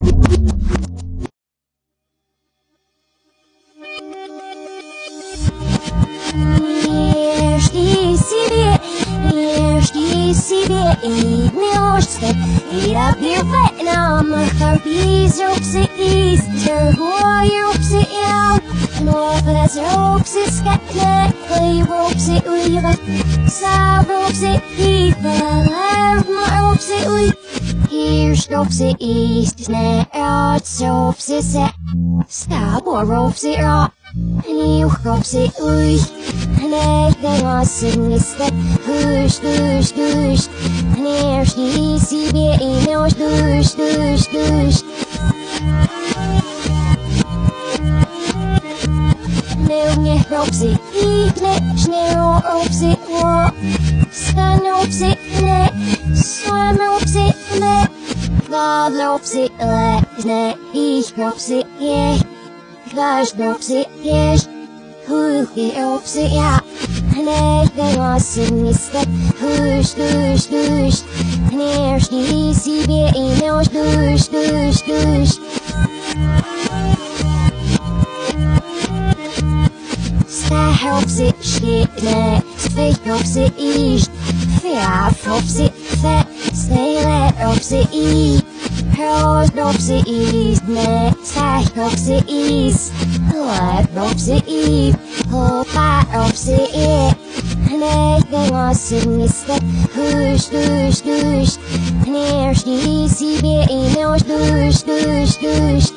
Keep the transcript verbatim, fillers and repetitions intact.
Ешьте себе, ешьте себе и множьте, и добивай нам харбиз руксы из другой руксы я, но без руксы скатне, и руксы уйва, са руксы и валерма руксы уй, и руксы из не руксы се, стабо руксы ра. Nieuw kopsie oei, nee, dat was het niet. Hush, hush, hush. En eerst die zie je in ons douche, douche, douche. Nieuw nie kopsie, ik nee, sneeuw opzie, wow. Stan opzie, nee, swam opzie, nee. God opzie, nee, ik opzie, yeah. Gash dopsy, yes, hooky opsy, ja. Nee, dat was het niet. Hush, douche, douche. En eerst die zie je in ons douche, douche, douche. Sta opsy, shit, nee. Speak opsy, east. Vijf opsy, vet. Stay let opsy, eat. Hurls opsy, east, nee. Zeg opsy, east. Let opsy, eat. Hoppa opsy, eat. Nee, dat was het niet. Hush, douche, douche. En eerst die zie je in ons douche, douche, douche.